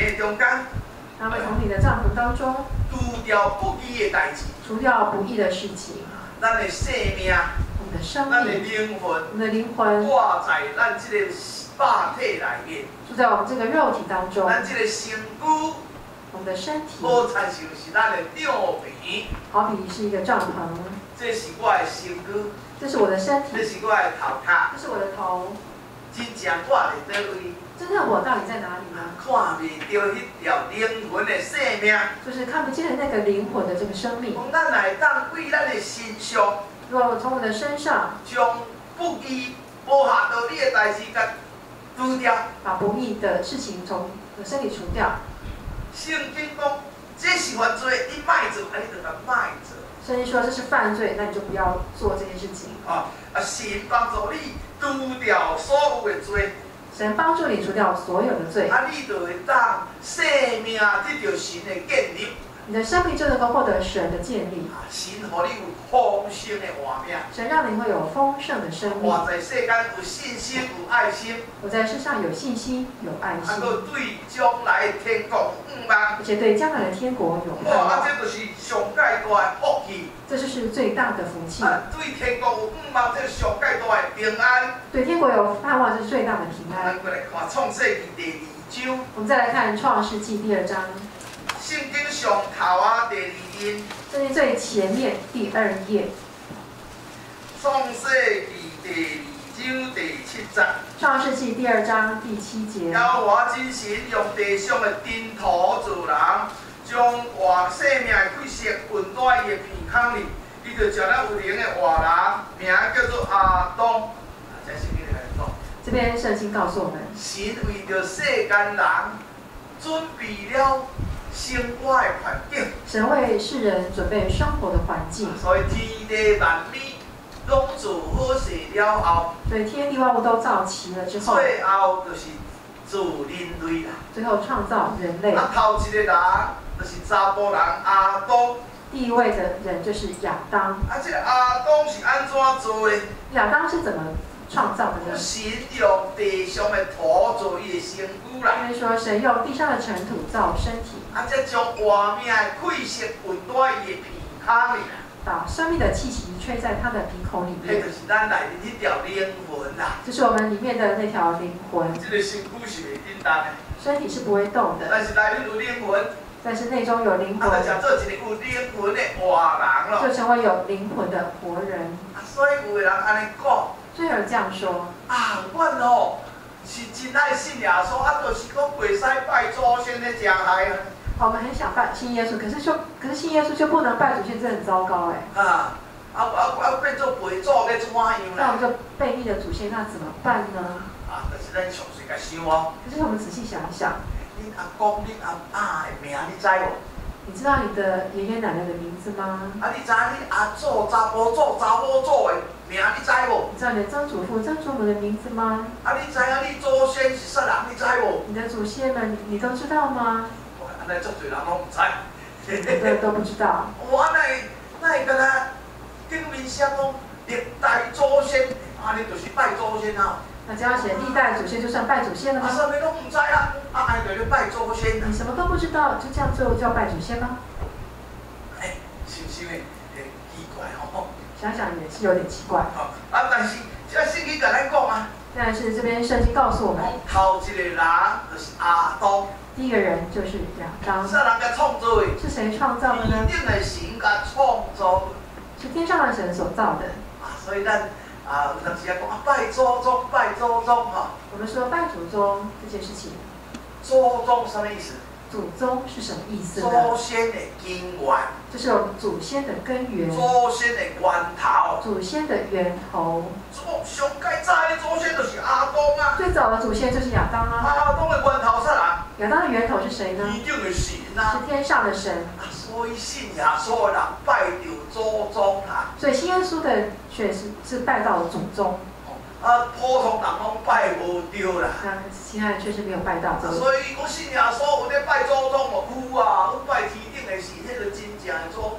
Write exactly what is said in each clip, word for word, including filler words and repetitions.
的中间， 他会从你的帐篷当中除掉不义的代志， 除掉不义的事情， 咱的生命， 我们的生咱的命， 灵魂， 我们的灵魂挂在咱这个肉体内面， 住在我们这个肉体当中， 咱这个身躯。 我们的身体无亲像是咱的吊皮， 好比是一个帐篷， 这是我的身躯， 这是我的身体， 这是我的头壳， 这是我的头。 真正我伫倒位？ 真正我到底在哪里呢？ 看袂到迄条灵魂的生命， 就是看不见的那个灵魂的这个生命。 讲咱来当为咱的身上， 如果从我的身上将不义、无下道理的代志甲除掉， 把不义的事情从身体除掉。 圣经讲，这是犯罪，你莫做，啊，你就甲莫做。 圣经说这是犯罪，那你就不要做这件事情。 啊啊，神帮助你除掉所有的罪， 神帮助你除掉所有的罪， 啊，你就会当生命得到神的建立。 你的生命就能够获得神的建立。 神予你有丰盛的活命， 神让你会有丰盛的生命。 活在世间有信心、有爱心， 我在世上有信心、有爱啊， 心， 搁对将来的天国有盼望。 而且对将来的天国有盼哇，啊， 望。 这就是上界大的福气。 这就是最大的福气。 啊，对天国有盼望，这是上界大的平安。 对天国有盼望，这是最大的平安。 咱过来看创世纪第二章。 我们再来看创世纪第二章。 圣经上头啊，第二页， 这是最前面第二页， 创世纪第二章第七节。 创世纪第二章第七节。 耶和华真神用地上的尘土造人，将活生命的气息运在伊的鼻孔里，伊就招了有灵的活人，名叫做阿当。啊，这圣经来讲， 这边圣经告诉我们， 神为着世间人准备了。 生活的环境， 神为世人准备生活的环境， 所以天地万美拢做好势了后， 所以天地万物都造齐了之后， 最后就是做人类啦。 最后创造人类。 啊，头一个人就是查甫人阿当。 第一位的人就是亚当。 啊，这个阿当是安怎做的？ 亚当是怎么创造的呢？ 神用地上的土做伊的身躯啦。 因为说神用地上的尘土造身体。 啊，再将活命的气息运在伊的鼻孔里， 把生命的气息吹在他的鼻孔里迄面。 就是咱内面迄条灵魂啦。 这是我们里面的那条灵魂。 这个身躯是袂震动的， 身体是不会动的， 但是内面有灵魂， 但是内中有灵啊， 魂， 就做一个有灵魂的活人咯。 就成为有灵魂的活人。 啊，所以有个人安尼讲， 就有人这样说： 啊，阮吼是真爱信耶稣，啊，就是讲袂使拜祖先的食害啊。 我们很想拜信耶稣，可是就可是信耶稣就不能拜祖先，这很糟糕哎。 啊，啊啊啊！变做陪祖要怎样那我们啦？ 就背逆了祖先，那怎么办呢？ 啊，就是咱详细甲想哦。 可是我们仔细想一想， 恁阿公、恁阿妈的名你知无？ 你知道你的爷爷奶奶的名字吗？ 啊，你知恁阿祖、查甫祖、查某祖的名你知无？ 你知道你的曾祖父、曾祖母的名字吗？ 啊，你知影你祖先是啥人你知无？ 你的祖先们你都知道吗？ 安尼足侪人拢毋知， 很多人都不知道。 我那那会敢若顶面写讲历代祖先，安尼就是拜祖先啊。 那只要写历代祖先，就算拜祖先了啊， 吗？ 啥物拢毋知啊，啊，安尼就拜祖先啊。 你什么都不知道，就这样就叫拜祖先吗？ 哎，是不是会会奇怪吼？ 想想也是有点奇怪。 啊，啊，但是这圣经甲咱讲啊， 但是这边圣经告诉我们， 讲头一个人就是阿当， 第一个人就是亚当。 啥人甲创造的？ 是谁创造的呢？ 一定的神甲创造的。 是天上的神所造的。 啊，所以咱啊，有当时啊讲啊，拜祖宗，拜祖宗哈。 我们说拜祖宗这件事情， 祖宗什么意思？ 祖宗是什么意思祖呢？ 先的根源， 就是我们祖先的根源， 祖先的源头。 祖先的源头。 祖上介早的祖先就是阿当啊。 最早的祖先就是亚当啊。 阿当的源头啥人？ 亚当的源头是谁呢？ 一定的神啊。 是天上的神。 啊，所以信耶稣的人拜着祖宗啊。 所以信耶稣的却是是拜到了祖宗。 啊，普通人拢拜无着啦。 那其他人确实没有拜到这个。 所以我信耶稣有咧拜祖宗无？有啊，我拜天顶的神，迄个真正的祖宗啊。 所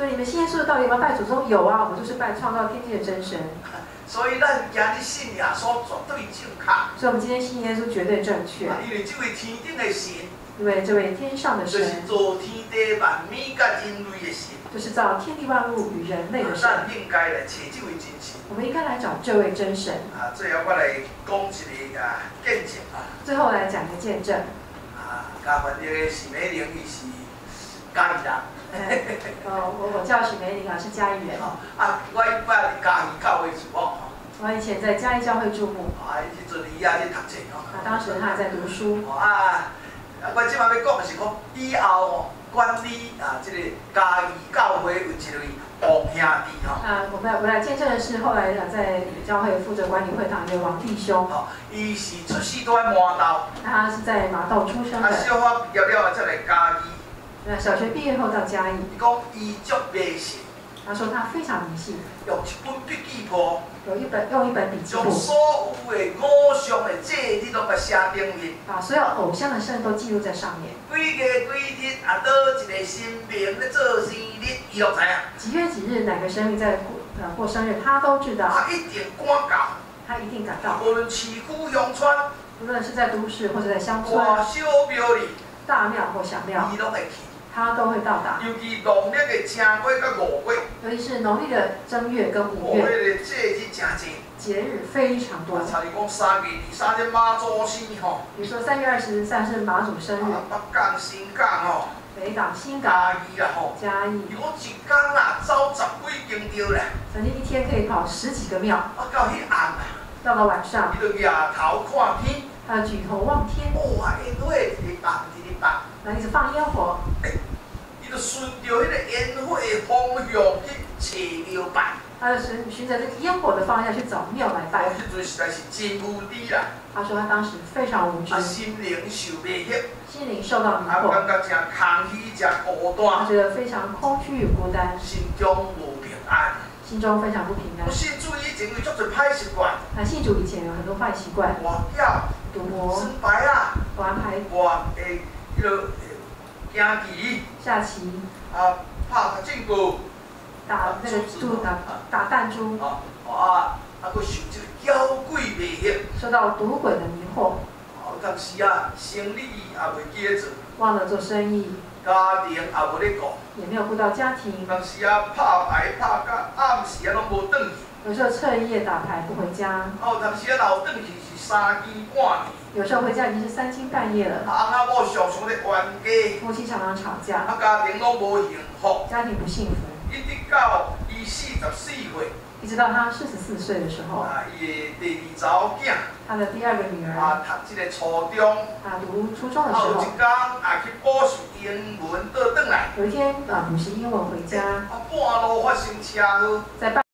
所以你们信耶稣的到底有没有拜祖宗？有啊，我们就是拜创造天地的真神。 所以咱今日信耶稣绝对正确。 所以我们今天信耶稣绝对正确。 因为这位天顶的神， 因为这位天上的神， 就是造天地万物甲人类的神， 就是造天地万物与人类的神。 咱应该来找这位真神。 我们应该来找这位真神。 啊，最后我来讲一个啊见证啊。 最后来讲一个见证。 啊，嘉凡这个许美玲，伊是嘉义人。 哦，我我叫许梅玲啊，是嘉义人。 啊，我一般伫嘉义教会住哦。 我以前在嘉义教会注牧。 啊，迄阵伊也咧读册哦。 啊，当时他还在读书。 啊，我即摆要讲的是讲以后哦，管理啊，这个嘉义教会有一位王兄弟吼。 啊，我们我来见证的是后来在教会负责管理会堂的王弟兄。 哦，伊是出世都在麻豆。 他是在麻豆出生的。 啊，小学毕业了后才来嘉义。 那小学毕业后到嘉义。 伊讲伊足迷信。 他说他非常迷信。 用一本笔记簿。 有一本用一本笔记簿。 将所有的偶像的祭日拢甲写顶面。 把所有偶像的圣都记录在上面。 几月几日啊，倒一个神明咧做生日，伊都知影。 几月几日哪个神明在过呃过生日，他都知道。 他一定赶到。 他一定赶到。 无论市区乡村。 无论是在都市或者在乡村。 大小庙里。 大庙或小庙。 伊拢会去。 他都会到达。 尤其农历的正月甲五月。 尤其是农历的正月跟五月。 五月的节日真多。 节日非常多。 像你讲三月二三日妈祖生吼。 比如说三月二十三是妈祖生日。 北港、新港吼。 北港、新港。 嘉义啦吼。 嘉义。 如果一天啦走十几间庙咧。 曾经一天可以跑十几个庙。 啊，到迄暗啊。 到了晚上。 伊就仰头看天。 他举头望天。 哇，烟火一直放，一直放。 那一直放烟火。 伊就顺着迄个烟火的方向去找庙拜。 他就循循着这个烟火的方向去找庙来拜。 哦，迄阵实在是真无知啦。 他说他当时非常无知。 啊，心灵受迷惑。 心灵受到迷惑。 啊，感觉真空虚，真孤单。 他觉得非常空虚与孤单。 心中无平安。 心中非常不平安。 我信主以前有足侪歹习惯。 他信主以前有很多坏习惯。 玩票。 赌博。 耍牌啊。 玩牌。 玩诶，迄个行棋。 下棋。 啊，拍正步。 打那个珠打打弹珠。 啊啊！啊，佫受这个妖怪迷惑。 受到赌鬼的迷惑。 哦，当时啊，生意也袂记咧做。 忘了做生意。 家庭也无咧顾。 也没有顾到家庭。 当时啊，拍牌拍到暗时啊，拢无转去。 有时候彻夜打牌不回家。 哦，当时啊，留转去是三更半夜。 有时候回家已经是三更半夜了。 啊，翁仔某常常咧冤家。 夫妻常常吵架。 啊，家庭拢无幸福。 家庭不幸福。 一直到伊四十四岁。 一直到他四十四岁的时候。 啊，伊的第二查某囝。 他的第二个女儿。 啊，读这个初中。 啊，读初中的时候。 啊，有一天啊，去补习英文倒转来。 有一天啊，补习英文回家。 啊，半路发生车祸。 在半。